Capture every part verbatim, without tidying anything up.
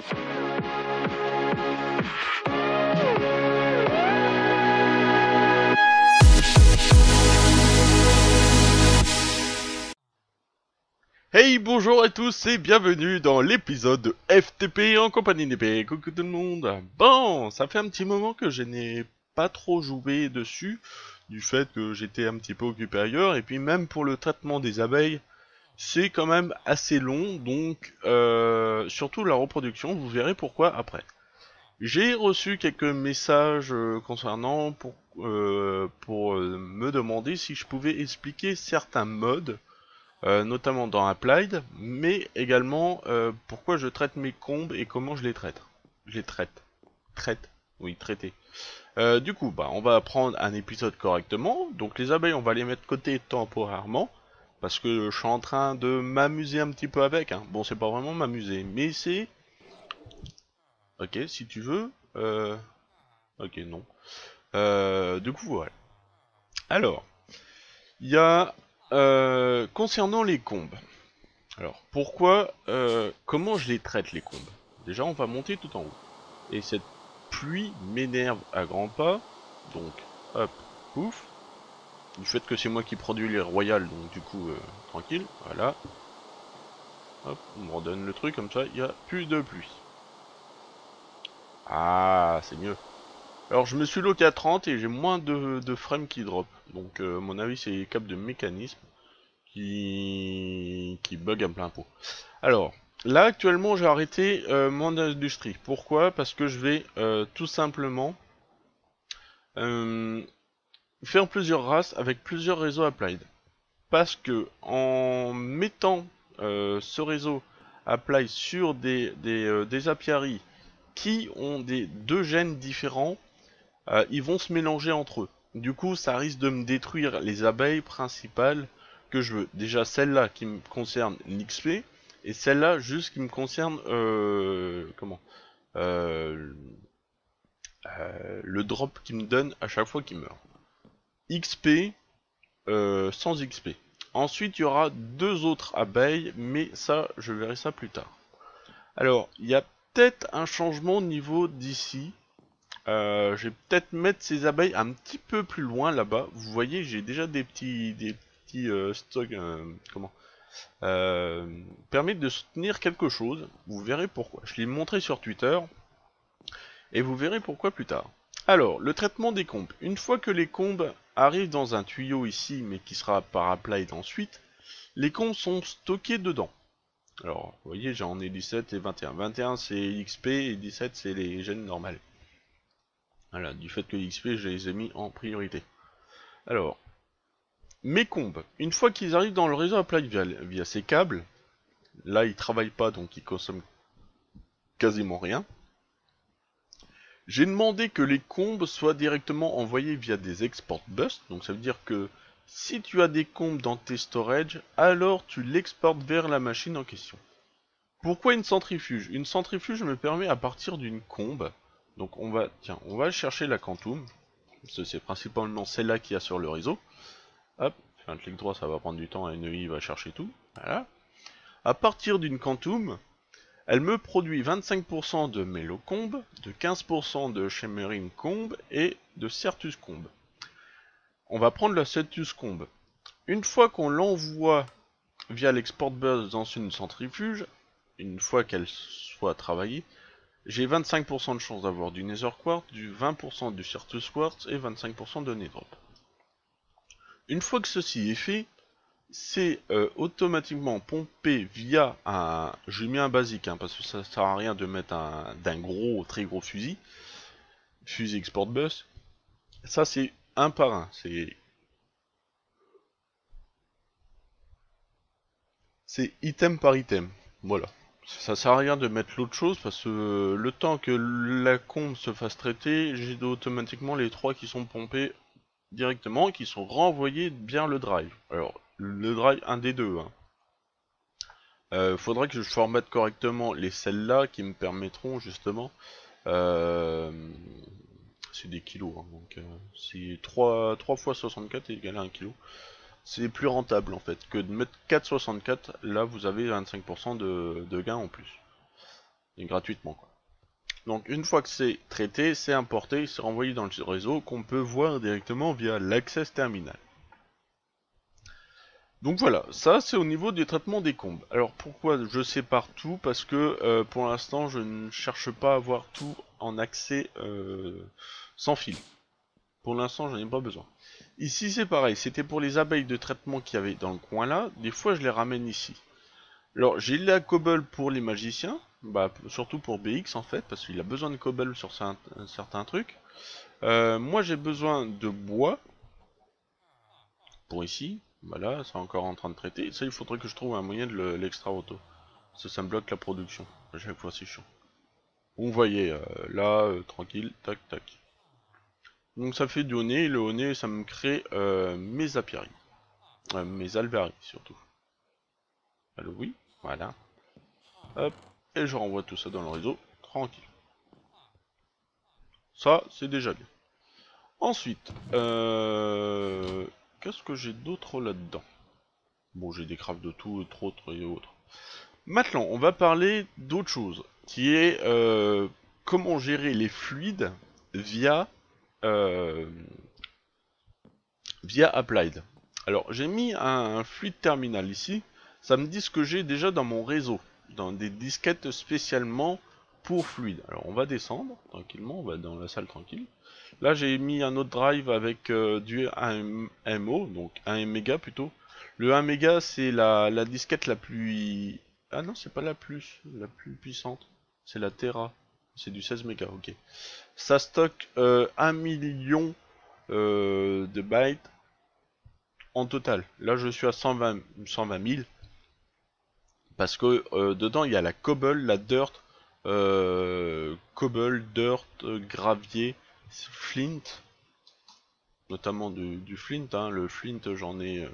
Hey, bonjour à tous et bienvenue dans l'épisode de F T P en compagnie d'Épée. Coucou tout le monde. Bon, ça fait un petit moment que je n'ai pas trop joué dessus, du fait que j'étais un petit peu occupé ailleurs, et puis même pour le traitement des abeilles, c'est quand même assez long, donc euh, surtout la reproduction, vous verrez pourquoi après. J'ai reçu quelques messages euh, concernant pour, euh, pour euh, me demander si je pouvais expliquer certains modes. Euh, notamment dans Applied, mais également euh, pourquoi je traite mes combes et comment je les traite. Je les traite. Traite. Oui, traiter. Euh, du coup, bah, on va prendre un épisode correctement. Donc les abeilles, on va les mettre de côté temporairement, parce que je suis en train de m'amuser un petit peu avec. Hein. Bon, c'est pas vraiment m'amuser, mais c'est... Ok, si tu veux. Euh... Ok, non. Euh, du coup, voilà. Alors, il y a... Euh, concernant les combes. Alors, pourquoi, euh, comment je les traite les combes? Déjà, on va monter tout en haut. Et cette pluie m'énerve à grands pas. Donc, hop, pouf. Du fait que c'est moi qui produis les royales, donc du coup, euh, tranquille, voilà. Hop, on me redonne le truc, comme ça, il n'y a plus de pluie. Ah, c'est mieux. Alors, je me suis loqué à trente et j'ai moins de, de frames qui drop. Donc, euh, à mon avis, c'est les câbles de mécanisme qui, qui bug à plein pot. Alors, là actuellement j'ai arrêté euh, mon industrie. Pourquoi? Parce que je vais euh, tout simplement euh, faire plusieurs races avec plusieurs réseaux applied. Parce que en mettant euh, ce réseau applied sur des, des, euh, des apiaries qui ont des deux gènes différents, euh, ils vont se mélanger entre eux. Du coup, ça risque de me détruire les abeilles principales que je veux. Déjà celle-là qui me concerne l'X P, et celle-là juste qui me concerne euh, comment euh, euh, le drop qui me donne à chaque fois qu'il meurt. X P euh, sans X P. Ensuite, il y aura deux autres abeilles, mais ça, je verrai ça plus tard. Alors, il y a peut-être un changement au niveau d'ici. Euh, je vais peut-être mettre ces abeilles un petit peu plus loin là-bas. Vous voyez, j'ai déjà des petits, des petits euh, stocks, euh, comment, euh, permettent de soutenir quelque chose. Vous verrez pourquoi. Je l'ai montré sur Twitter et vous verrez pourquoi plus tard. Alors, le traitement des combes. Une fois que les combes arrivent dans un tuyau ici, mais qui sera par applied ensuite, les combes sont stockées dedans. Alors, vous voyez, j'en ai dix-sept et vingt et un. vingt et un c'est X P et dix-sept c'est les gènes normales. Voilà, du fait que X P, je les ai mis en priorité. Alors, mes combes, une fois qu'ils arrivent dans le réseau applied via, via ces câbles, là ils travaillent pas donc ils consomment quasiment rien. J'ai demandé que les combes soient directement envoyées via des export bus, donc ça veut dire que si tu as des combes dans tes storage, alors tu l'exportes vers la machine en question. Pourquoi une centrifuge? Une centrifuge me permet à partir d'une combe, donc on va, tiens, on va chercher la quantum, c'est principalement celle-là qu'il y a sur le réseau. Hop, fais un clic droit, ça va prendre du temps, N E I va chercher tout. Voilà. À partir d'une quantum, elle me produit vingt-cinq pour cent de Melocomb, de quinze pour cent de Shimmering Comb et de Certus Comb. On va prendre la Certus Comb. Une fois qu'on l'envoie via l'export bus dans une centrifuge, une fois qu'elle soit travaillée, j'ai vingt-cinq pour cent de chance d'avoir du Nether Quartz, du vingt pour cent du Certus Quartz et vingt-cinq pour cent de Nethrop. Une fois que ceci est fait, c'est euh, automatiquement pompé via un... J'ai mis un basique, hein, parce que ça sert à rien de mettre un d'un gros, très gros fusil. Fusil export bus. Ça c'est un par un, c'est... C'est item par item, voilà. Ça sert à rien de mettre l'autre chose, parce que le temps que la combe se fasse traiter, j'ai automatiquement les trois qui sont pompés directement et qui sont renvoyés bien le drive. Alors, le drive, un des deux, hein. Euh, faudrait que je formate correctement les celles-là qui me permettront justement... Euh, c'est des kilos, hein, donc euh, c'est trois fois soixante-quatre égale à un kilo. C'est plus rentable en fait que de mettre quatre virgule soixante-quatre, là vous avez vingt-cinq pour cent de, de gain en plus. et gratuitement quoi. Donc une fois que c'est traité, c'est importé, c'est renvoyé dans le réseau qu'on peut voir directement via l'Access Terminal. Donc voilà, ça c'est au niveau du traitement des combes. Alors pourquoi je sépare tout? Parce que euh, pour l'instant je ne cherche pas à avoir tout en accès euh, sans fil. Pour l'instant j'en ai pas besoin. Ici c'est pareil, c'était pour les abeilles de traitement qu'il y avait dans le coin là, des fois je les ramène ici. Alors j'ai la cobble pour les magiciens, bah surtout pour B X en fait, parce qu'il a besoin de cobble sur un, un certain truc. Euh, moi j'ai besoin de bois, pour ici, voilà, c'est encore en train de traiter. Ça il faudrait que je trouve un moyen de l'extra auto. Ça, ça me bloque la production, à chaque fois c'est chiant. Vous voyez, euh, là, euh, tranquille, tac tac. Donc ça fait du honey, le honey ça me crée euh, mes apiaries. Euh, mes alvéaries surtout. Allô, oui, voilà. Hop, et je renvoie tout ça dans le réseau, tranquille. Ça, c'est déjà bien. Ensuite, euh... qu'est-ce que j'ai d'autre là-dedans? Bon, j'ai des crafts de tout, autres, autres et autres. Maintenant, on va parler d'autre chose, qui est euh, comment gérer les fluides via euh, via Applied. Alors, j'ai mis un, un fluide terminal ici. Ça me dit ce que j'ai déjà dans mon réseau, dans des disquettes spécialement pour fluide. Alors, on va descendre tranquillement, on va dans la salle tranquille. Là, j'ai mis un autre drive avec euh, du un M O, donc un méga plutôt. Le un méga, c'est la, la disquette la plus... Ah non, c'est pas la plus, la plus puissante. C'est la Terra. C'est du seize mégas, ok. Ça stocke euh, un million euh, de bytes en total. Là, je suis à cent vingt mille. Parce que euh, dedans, il y a la cobble, la dirt, euh, cobble, dirt, euh, gravier, flint. Notamment du, du flint, hein. Le flint, j'en ai... Euh...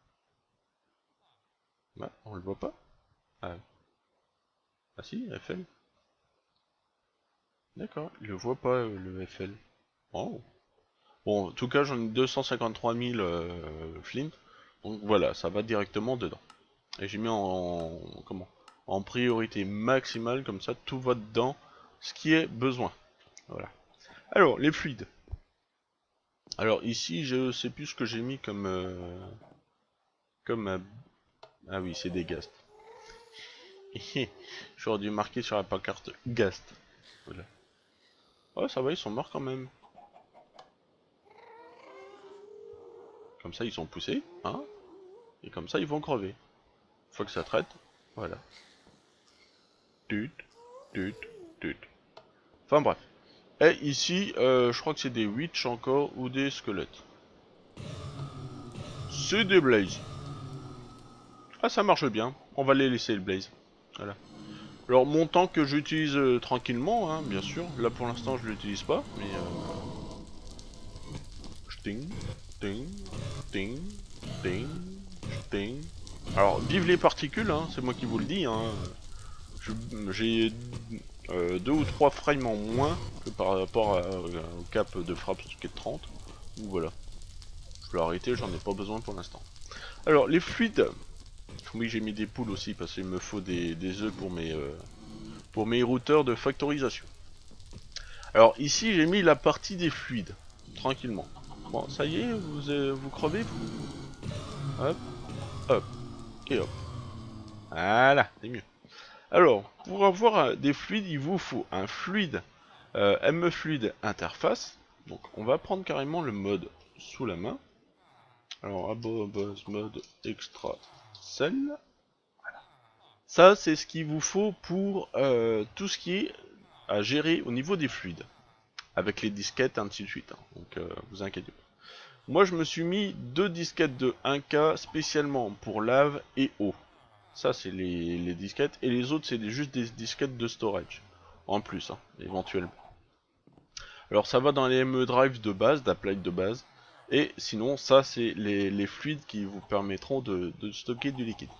Ah, on le voit pas? Ah, ah si, F L. D'accord, il le voit pas, euh, le F L. Oh. Bon, en tout cas, j'en ai deux cent cinquante-trois mille euh, flint. Donc voilà, ça va directement dedans. Et j'ai mis en, en... comment en priorité maximale, comme ça tout va dedans, ce qui est besoin. Voilà. Alors, les fluides. Alors ici, je sais plus ce que j'ai mis comme... Euh, comme... Euh, ah oui, c'est des ghasts. J'aurais dû marquer sur la pancarte Gast. Voilà. Oh, ça va, ils sont morts quand même. Comme ça, ils sont poussés, hein. Et comme ça, ils vont crever. Une fois que ça traite, voilà. Tut, tut, tut. Enfin bref. Et ici, euh, je crois que c'est des witch encore ou des squelettes. C'est des blazes. Ah, ça marche bien. On va les laisser le blaze. Voilà. Alors mon tank que j'utilise euh, tranquillement, hein, bien sûr. Là pour l'instant je l'utilise pas, mais euh... Ting, ting, ting, ting, ting. Alors vive les particules, hein, c'est moi qui vous le dis. Hein. J'ai euh, deux ou trois frames en moins que par rapport à, à, au cap de frappe qui est de trente. Donc voilà. Je l'ai arrêté, j'en ai pas besoin pour l'instant. Alors les fluides. Oui, j'ai mis des poules aussi parce qu'il me faut des, des œufs pour mes euh, pour mes routeurs de factorisation. Alors ici j'ai mis la partie des fluides, tranquillement. Bon, ça y est, vous euh, vous crevez vous. Hop, hop, et hop. Voilà, c'est mieux. Alors, pour avoir euh, des fluides, il vous faut un fluide euh, M E fluide interface. Donc on va prendre carrément le mode sous la main. Alors, above mode extra cell. Voilà. Ça, c'est ce qu'il vous faut pour euh, tout ce qui est à gérer au niveau des fluides. Avec les disquettes, ainsi de suite. Hein. Donc, euh, vous inquiétez pas. Moi, je me suis mis deux disquettes de un K spécialement pour lave et eau. Ça, c'est les, les disquettes. Et les autres, c'est juste des disquettes de storage. En plus, hein, éventuellement. Alors, ça va dans les M E drive de base, d'applied de base. Et sinon, ça, c'est les, les fluides qui vous permettront de, de stocker du liquide.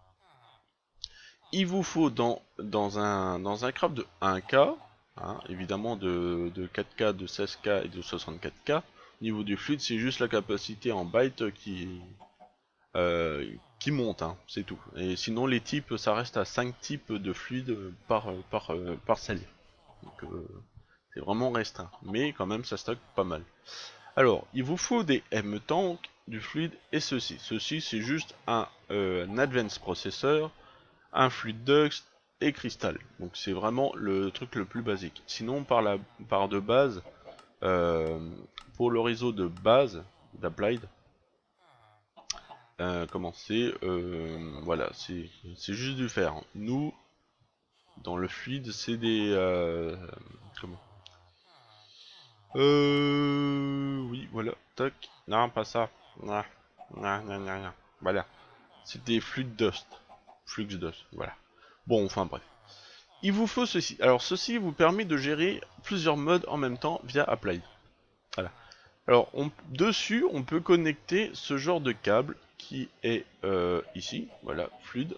Il vous faut dans, dans, un, dans un craft de un K, hein, évidemment de, de quatre K, de seize K et de soixante-quatre K. Au niveau du fluide, c'est juste la capacité en bytes qui, euh, qui monte, hein, c'est tout. Et sinon les types, ça reste à cinq types de fluides par, par, par cell. Donc euh, c'est vraiment restreint, mais quand même ça stocke pas mal. Alors, il vous faut des M-Tank, du fluide et ceci. Ceci c'est juste un, euh, un Advanced Processor, un fluide Dux et cristal. Donc c'est vraiment le truc le plus basique. Sinon par la par de base, euh, pour le réseau de base d'Applied, euh, comment c'est, euh, voilà, c'est juste du fer. Nous, dans le fluide, c'est des, euh, comment, euh, oui, voilà, tac, non, pas ça, non, non, non, non, non. Voilà, c'est des fluides dust, flux dust, voilà. Bon, enfin bref. Il vous faut ceci. Alors ceci vous permet de gérer plusieurs modes en même temps via Applied. Voilà. Alors on, dessus on peut connecter ce genre de câble qui est euh, ici. Voilà, fluide.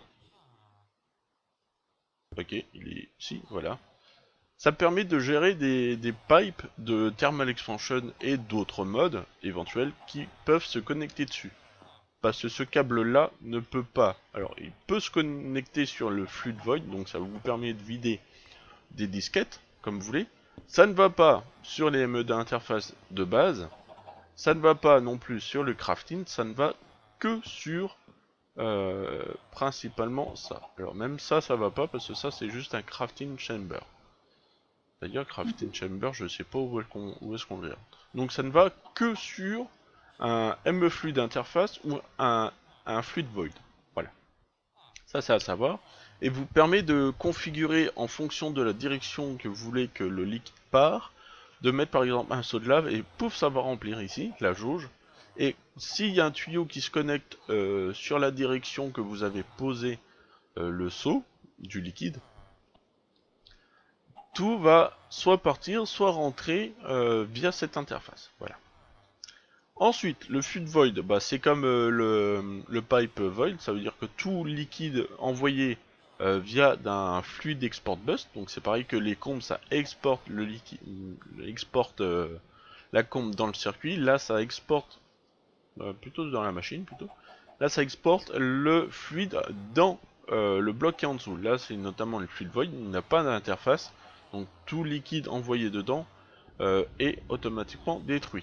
Ok, il est ici, voilà. Ça permet de gérer des, des pipes de thermal expansion et d'autres modes éventuels qui peuvent se connecter dessus. Parce que ce câble là ne peut pas. Alors il peut se connecter sur le fluid void, donc ça vous permet de vider des disquettes, comme vous voulez. Ça ne va pas sur les M E d'interface de base. Ça ne va pas non plus sur le crafting. Ça ne va que sur euh, principalement ça. Alors même ça, ça va pas parce que ça c'est juste un crafting chamber. D'ailleurs, crafting chamber, je sais pas où est-ce qu'on vient. Donc ça ne va que sur un M E fluid d'interface ou un, un fluid void. Voilà. Ça c'est à savoir. Et vous permet de configurer en fonction de la direction que vous voulez que le liquide part, de mettre par exemple un seau de lave et pouf ça va remplir ici, la jauge. Et s'il y a un tuyau qui se connecte euh, sur la direction que vous avez posé euh, le seau du liquide, tout va soit partir, soit rentrer euh, via cette interface. Voilà. Ensuite, le fluid void, bah, c'est comme euh, le, le pipe void, ça veut dire que tout liquide envoyé euh, via d'un fluide export bus, donc c'est pareil que les combes, ça exporte le liquide, exporte euh, la combe dans le circuit, là ça exporte, euh, plutôt dans la machine plutôt, là ça exporte le fluide dans euh, le bloc qui est en dessous, là c'est notamment le fluid void, il n'a pas d'interface, donc tout liquide envoyé dedans euh, est automatiquement détruit.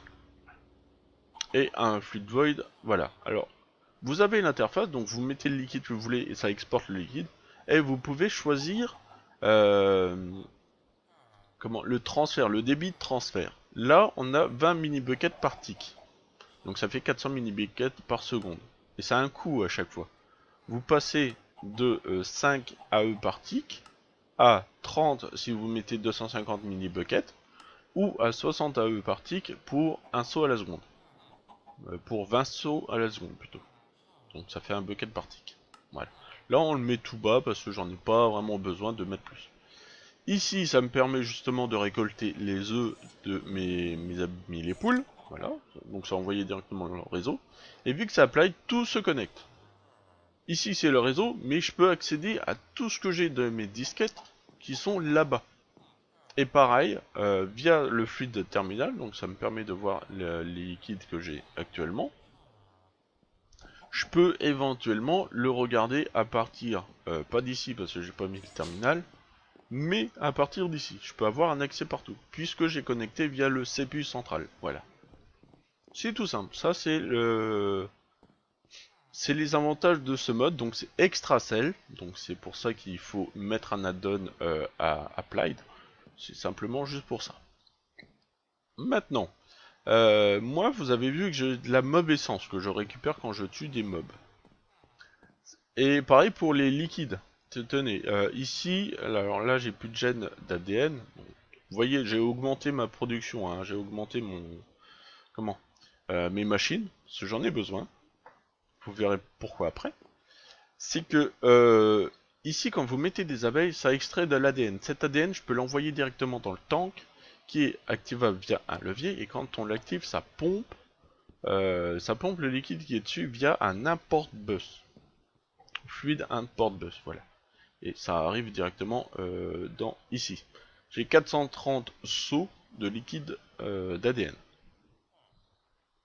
Et un fluid void, voilà. Alors, vous avez l'interface, donc vous mettez le liquide que vous voulez et ça exporte le liquide. Et vous pouvez choisir euh, comment, le transfert, le débit de transfert. Là, on a vingt mini-buckets par tick. Donc ça fait quatre cents mini-buckets par seconde. Et ça a un coût à chaque fois. Vous passez de euh, cinq A E par tick à trente si vous mettez deux cent cinquante mini-buckets ou à soixante A E par tick pour un saut à la seconde. Pour vingt sauts à la seconde plutôt. Donc ça fait un bucket par tick. Voilà. Là on le met tout bas parce que j'en ai pas vraiment besoin de mettre plus. Ici ça me permet justement de récolter les œufs de mes, mes amis les poules. Voilà. Donc ça envoyé directement dans le réseau. Et vu que ça apply, tout se connecte. Ici c'est le réseau, mais je peux accéder à tout ce que j'ai de mes disquettes qui sont là-bas. Et pareil, euh, via le fluide terminal, donc ça me permet de voir le, les liquides que j'ai actuellement. Je peux éventuellement le regarder à partir, euh, pas d'ici parce que j'ai pas mis le terminal, mais à partir d'ici. Je peux avoir un accès partout, puisque j'ai connecté via le C P U central. Voilà. C'est tout simple. Ça c'est le... C'est les avantages de ce mode, donc c'est extra cell, donc c'est pour ça qu'il faut mettre un add-on euh, à Applied. C'est simplement juste pour ça. Maintenant, euh, moi vous avez vu que j'ai de la mob essence que je récupère quand je tue des mobs. Et pareil pour les liquides. Tenez, euh, ici, alors là j'ai plus de gènes d'A D N. Vous voyez, j'ai augmenté ma production, hein, j'ai augmenté mon... Comment euh, mes machines, parce que j'en ai besoin. Vous verrez pourquoi après. C'est que euh, ici, quand vous mettez des abeilles, ça extrait de l'A D N. Cet A D N, je peux l'envoyer directement dans le tank, qui est activable via un levier, et quand on l'active, ça pompe, euh, ça pompe le liquide qui est dessus via un import bus. Fluide import bus, voilà. Et ça arrive directement euh, dans ici. J'ai quatre cent trente seaux de liquide euh, d'A D N.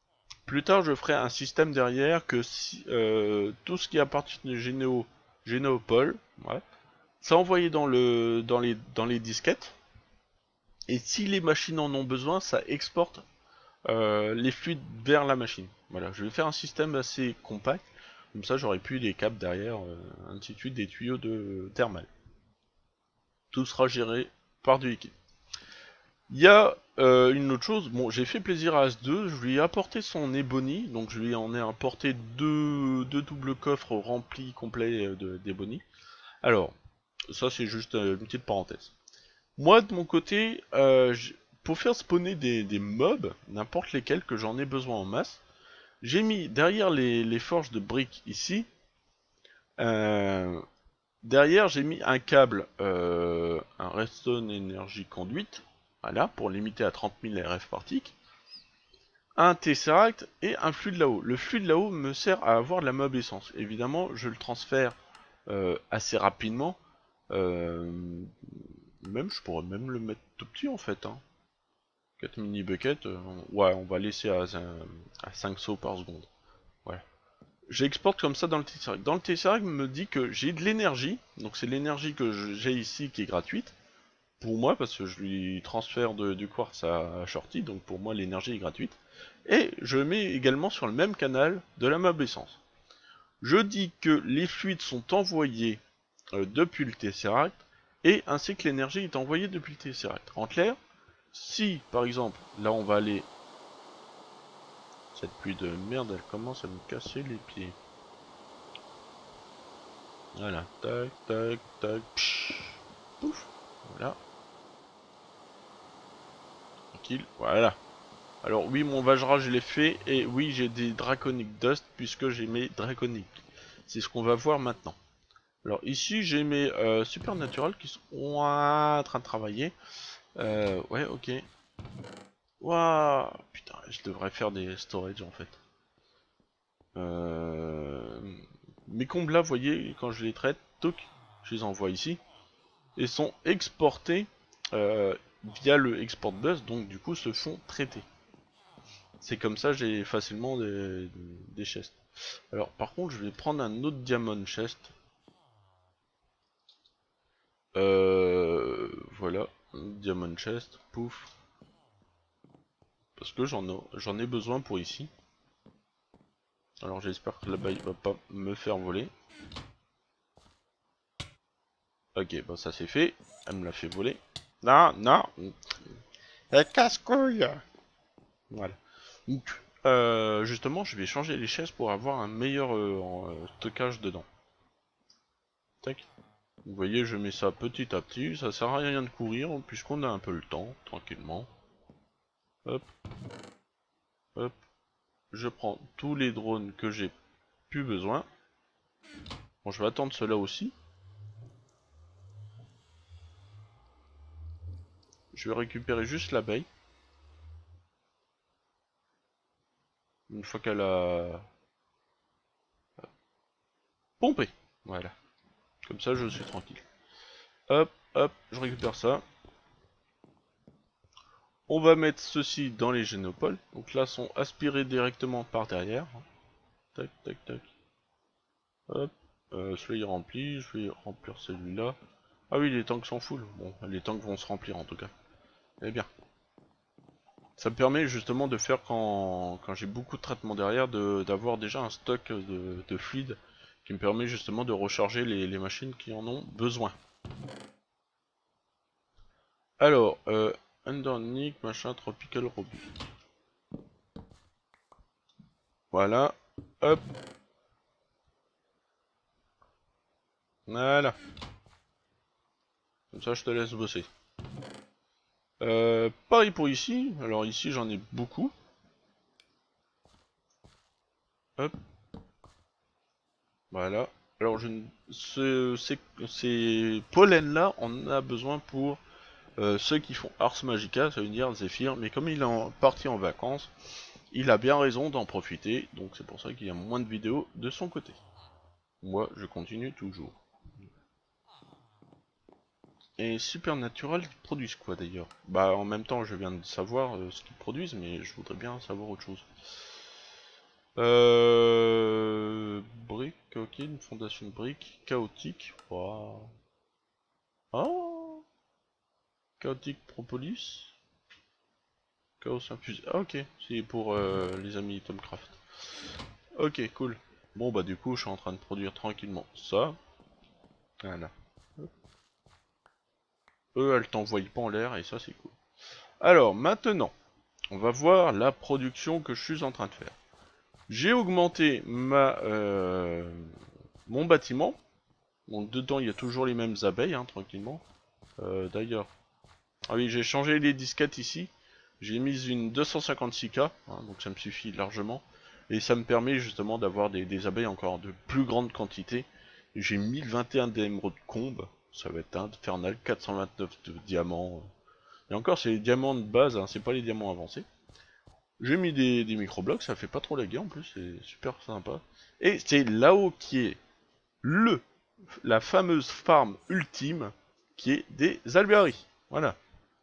Plus tard, je ferai un système derrière que si, euh, tout ce qui appartient de Généo, Généopole, ouais, c'est envoyé dans, le, dans, les, dans les disquettes. Et si les machines en ont besoin, ça exporte euh, les fluides vers la machine. Voilà, je vais faire un système assez compact. Comme ça, j'aurai plus des câbles derrière, euh, ainsi de suite, des tuyaux de thermal. Tout sera géré par du liquide. Il y a euh, une autre chose, bon, j'ai fait plaisir à As deux, je lui ai apporté son Ebony, donc je lui en ai apporté deux, deux doubles coffres remplis complets d'Ebony. Alors, ça c'est juste une petite parenthèse. Moi de mon côté, euh, pour faire spawner des, des mobs, n'importe lesquels que j'en ai besoin en masse, j'ai mis derrière les, les forges de briques ici, euh, derrière j'ai mis un câble, euh, un Redstone Energy Conduit, voilà, pour limiter à trente mille R F par tick, un Tesseract et un flux de là-haut. Le flux de là-haut me sert à avoir de la mob essence. Évidemment, je le transfère euh, assez rapidement. Euh, même, je pourrais même le mettre tout petit en fait. Hein. quatre mini buckets, euh, ouais, on va laisser à, à cinq sauts par seconde. Voilà. J'exporte comme ça dans le Tesseract. Dans le Tesseract, me dit que j'ai de l'énergie, donc c'est l'énergie que j'ai ici qui est gratuite. Pour moi, parce que je lui transfère de, du quartz à Shorty, donc pour moi l'énergie est gratuite. Et je mets également sur le même canal de la mob essence. Je dis que les fluides sont envoyés euh, depuis le Tesseract, et ainsi que l'énergie est envoyée depuis le Tesseract. En clair, si par exemple, là on va aller... Cette pluie de merde, elle commence à me casser les pieds. Voilà, tac, tac, tac, psh, pouf, voilà. Tranquille, voilà. Alors oui, mon Vajra je l'ai fait, et oui j'ai des Draconic Dust puisque j'ai mes Draconic. C'est ce qu'on va voir maintenant. Alors ici j'ai mes euh, Supernatural qui sont en train de travailler. Euh, ouais, ok. Waouh, putain, je devrais faire des storage en fait. Euh, mes combles là, vous voyez, quand je les traite, toc, je les envoie ici. Et sont exportés euh, via le export bus, donc du coup se font traiter. C'est comme ça j'ai facilement des, des chests. Alors par contre je vais prendre un autre diamond chest. Euh, voilà, diamond chest, pouf. Parce que j'en ai, j'en ai besoin pour ici. Alors j'espère que là-bas il va pas me faire voler. Ok, bah ça c'est fait. Elle me l'a fait voler. Non, non. Elle casse-couille. Voilà. Donc, euh, justement, je vais changer les chaises pour avoir un meilleur euh, euh, stockage dedans. Tac. Vous voyez, je mets ça petit à petit. Ça sert à rien de courir, puisqu'on a un peu le temps, tranquillement. Hop. Hop. Je prends tous les drones que j'ai plus besoin. Bon, je vais attendre cela aussi. Je vais récupérer juste l'abeille. Une fois qu'elle a pompé. Voilà. Comme ça, je suis tranquille. Hop, hop, je récupère ça. On va mettre ceci dans les génopoles. Donc là, sont aspirés directement par derrière. Tac, tac, tac. Hop. Euh, celui-là est rempli. Je vais remplir celui-là. Ah oui, les tanks sont full. Bon, les tanks vont se remplir en tout cas. Eh bien. Ça me permet justement de faire, quand, quand j'ai beaucoup de traitements derrière, d'avoir de, déjà un stock de, de fluide qui me permet justement de recharger les, les machines qui en ont besoin. Alors, euh, Undernick, machin, Tropical Robust. Voilà. Hop. Voilà. Comme ça, je te laisse bosser. Euh, pareil pour ici. Alors ici, j'en ai beaucoup. Hop. Voilà. Alors, je ne... ce, ces, ces pollens-là, on en a besoin pour euh, ceux qui font Ars Magica, ça veut dire Zephyr. Mais comme il est en, parti en vacances, il a bien raison d'en profiter. Donc c'est pour ça qu'il y a moins de vidéos de son côté. Moi, je continue toujours. Et Supernatural, ils produisent quoi d'ailleurs? Bah en même temps je viens de savoir euh, ce qu'ils produisent, mais je voudrais bien savoir autre chose. Euh... Brique, ok, une fondation de briques, chaotique. Wow. Oh, chaotique propolis. Chaos infusé. Ah, ok, c'est pour euh, les amis Tomcraft. Ok, cool. Bon, bah, du coup, je suis en train de produire tranquillement ça. Voilà. Eux, elles t'envoient pas en l'air, et ça, c'est cool. Alors, maintenant, on va voir la production que je suis en train de faire. J'ai augmenté ma, euh, mon bâtiment. Donc, dedans, il y a toujours les mêmes abeilles, hein, tranquillement. Euh, D'ailleurs, ah oui, j'ai changé les disquettes ici. J'ai mis une deux cent cinquante-six K, hein, donc ça me suffit largement. Et ça me permet justement d'avoir des, des abeilles encore de plus grande quantité. J'ai mille vingt et un d'émeraudes combes, ça va être infernal, quatre cent vingt-neuf de diamants. Et encore, c'est les diamants de base, hein, c'est pas les diamants avancés. J'ai mis des, des microblocs, ça fait pas trop laguer en plus, c'est super sympa. Et c'est là-haut qui est le, la fameuse farm ultime, qui est des alvéaries. Voilà.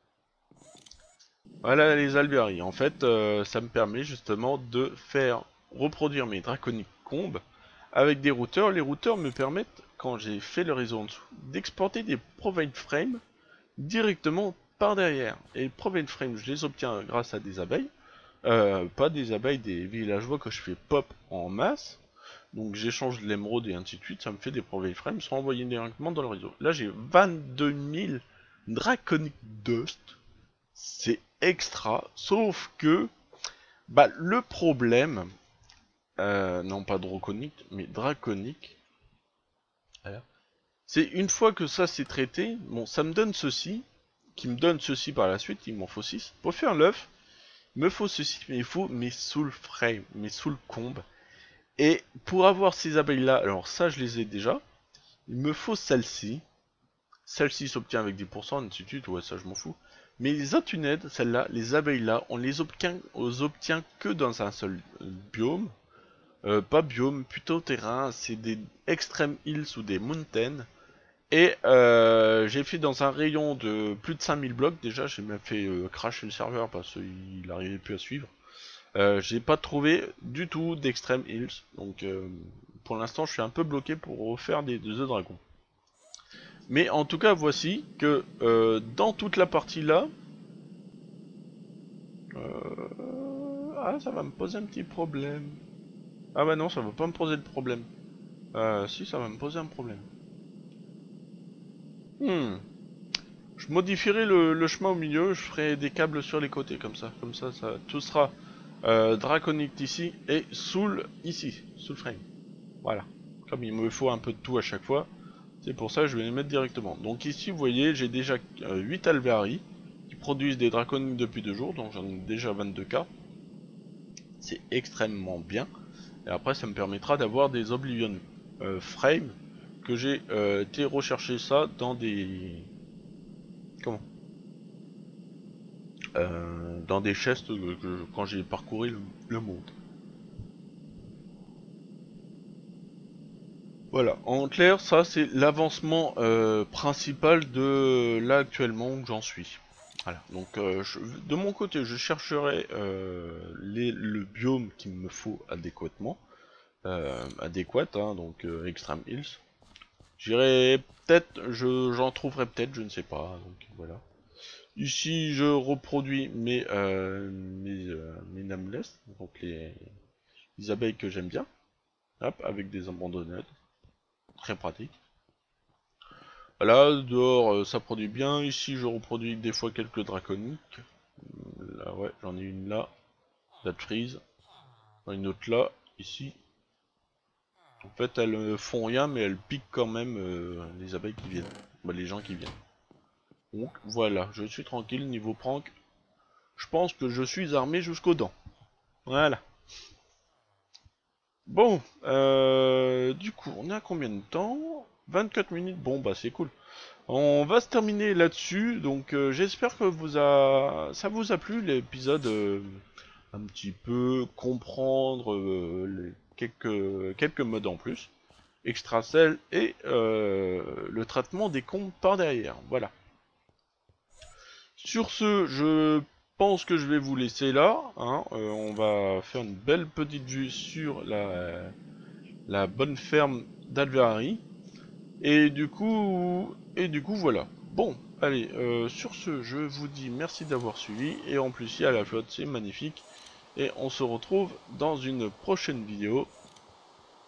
Voilà les alvéaries. En fait, euh, ça me permet justement de faire reproduire mes draconiques combes avec des routeurs. Les routeurs me permettent, quand j'ai fait le réseau en dessous, d'exporter des provide frames directement par derrière. Et les provide frames, je les obtiens grâce à des abeilles. Euh, pas des abeilles, des villageois que je fais pop en masse. Donc j'échange de l'émeraude et ainsi de suite. Ça me fait des provide frames, sont envoyés directement dans le réseau. Là j'ai vingt-deux mille draconic dust. C'est extra, sauf que bah le problème, euh, non pas draconique, mais draconique, voilà. C'est une fois que ça c'est traité, bon ça me donne ceci, qui me donne ceci par la suite, il m'en faut six. Pour faire l'œuf, il me faut ceci, mais il faut mes soul frame, mes soul combes. Et pour avoir ces abeilles là, alors ça je les ai déjà, il me faut celle-ci. Celle-ci s'obtient avec dix pour cent, ainsi de suite, ouais ça je m'en fous. Mais les atunèdes, celles-là, les abeilles-là, on les obtient, on les obtient que dans un seul biome. Euh, pas biome, plutôt terrain, c'est des extreme hills ou des mountains. Et euh, j'ai fait dans un rayon de plus de cinq mille blocs, déjà j'ai même fait euh, crasher le serveur parce qu'il n'arrivait plus à suivre. Euh, j'ai pas trouvé du tout d'extreme hills, donc euh, pour l'instant je suis un peu bloqué pour refaire des, des œufs dragons. Mais en tout cas, voici que euh, dans toute la partie là, euh, ah, ça va me poser un petit problème. Ah bah non, ça va pas me poser de problème. Euh, si, ça va me poser un problème. Hmm. Je modifierai le, le chemin au milieu, je ferai des câbles sur les côtés, comme ça. Comme ça, ça tout sera euh, draconique ici et soul ici, soul frame. Voilà. Comme il me faut un peu de tout à chaque fois, c'est pour ça que je vais les mettre directement. Donc ici, vous voyez, j'ai déjà euh, huit alvéaries qui produisent des draconiques depuis deux jours, donc j'en ai déjà vingt-deux K. C'est extrêmement bien. Et après, ça me permettra d'avoir des Oblivion euh, Frame que j'ai euh, été rechercher ça dans des... Comment euh, Dans des chests que, que, quand j'ai parcouru le, le monde. Voilà, en clair, ça c'est l'avancement euh, principal de là actuellement où j'en suis. Voilà, donc euh, je, de mon côté, je chercherai euh, les, le biome qu'il me faut adéquatement, euh, adéquat, hein, donc euh, Extreme Hills. J'irai peut-être, je j'en trouverai peut-être, je ne sais pas, donc voilà. Ici, je reproduis mes euh, mes, euh, mes nameless, donc les, les abeilles que j'aime bien, hop, avec des abandonnades, très pratique. Là, dehors, euh, ça produit bien. Ici, je reproduis des fois quelques draconiques. Là, ouais, j'en ai une là. Date freeze. Une autre là, ici. En fait, elles euh, font rien, mais elles piquent quand même euh, les abeilles qui viennent. Bah, les gens qui viennent. Donc, voilà, je suis tranquille. Niveau prank, je pense que je suis armé jusqu'aux dents. Voilà. Bon, euh, du coup, on est à combien de temps? vingt-quatre minutes, bon bah c'est cool. On va se terminer là-dessus, donc euh, j'espère que vous a... ça vous a plu l'épisode, euh, un petit peu comprendre euh, les quelques, quelques modes en plus, Extracell et euh, le traitement des comptes par derrière, voilà. Sur ce, je pense que je vais vous laisser là. Hein. Euh, on va faire une belle petite vue sur la, la bonne ferme d'Alverari. Et du coup, et du coup voilà. Bon, allez, euh, sur ce, je vous dis merci d'avoir suivi. Et en plus, il y a la flotte, c'est magnifique. Et on se retrouve dans une prochaine vidéo.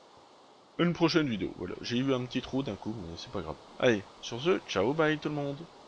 Une prochaine vidéo, voilà. J'ai eu un petit trou d'un coup, mais c'est pas grave. Allez, sur ce, ciao, bye tout le monde.